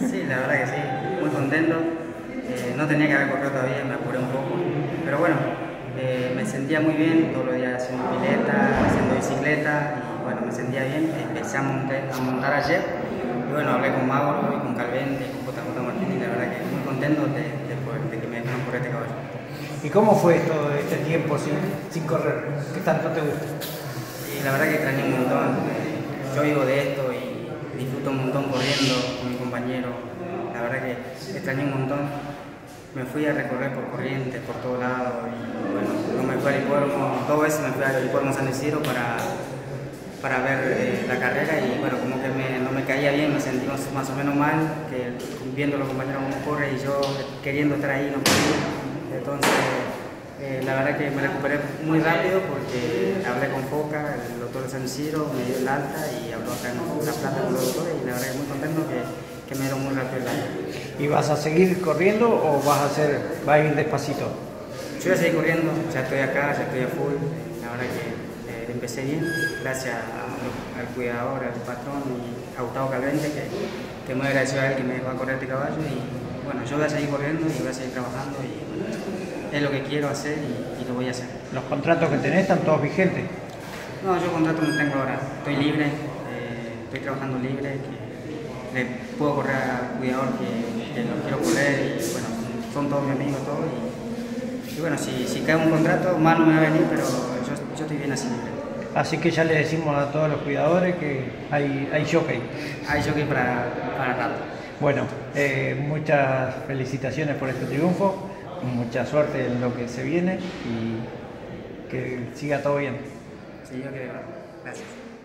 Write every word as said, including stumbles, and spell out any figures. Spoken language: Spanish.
Sí, la verdad que sí, muy contento. Eh, no tenía que haber corrido todavía, me apuré un poco. Pero bueno, eh, me sentía muy bien todos los días haciendo pileta, haciendo bicicleta y bueno, me sentía bien. Empecé a montar, a montar ayer y bueno, hablé con Mauro y con Calvente y con J J Martín y la verdad que muy contento de, de, poder, de que me dejaron correr este caballo. ¿Y cómo fue todo este tiempo sin, sin correr? ¿Qué tanto te gusta? Y la verdad que extrañé un montón. Yo vivo de esto y disfruto un montón corriendo con mi compañero. La verdad que extrañé un montón. Me fui a recorrer por Corrientes, por todos lados y bueno, no me fui al hipódromo, dos veces me fui al hipódromo San Isidro para, para ver eh, la carrera y bueno, como que me, no me caía bien, me sentí más, más o menos mal, que viendo a los compañeros cómo corre y yo queriendo estar ahí no podía. Entonces, eh, la verdad que me recuperé muy rápido porque hablé con Foca, el doctor de San Isidro, me dio el alta y habló acá en La Plata con los doctores y la verdad que muy contento que, que me dieron muy rápido el alta. ¿Y vas a seguir corriendo o vas a hacer, vas a ir despacito? Yo voy a seguir corriendo, ya estoy acá, ya estoy a full. La verdad que eh, empecé bien, gracias a, al cuidador, al patrón y a Gustavo Calvente, que, que muy agradecido a él que me dejó a correr este caballo. Y bueno, yo voy a seguir corriendo y voy a seguir trabajando y bueno, es lo que quiero hacer y, y lo voy a hacer. ¿Los contratos que tenés están todos vigentes? No, yo contrato no tengo ahora, estoy libre, eh, estoy trabajando libre, que le puedo correr al cuidador que, que lo quiero correr y bueno, son todos mis amigos, todos. Y, y bueno, si, si cae un contrato, mal no me va a venir, pero yo, yo estoy bien así libre. Así que ya le decimos a todos los cuidadores que hay, hay jockey. Hay jockey para, para rato. Bueno, eh, muchas felicitaciones por este triunfo, mucha suerte en lo que se viene y que siga todo bien. Sí, yo creo. Gracias.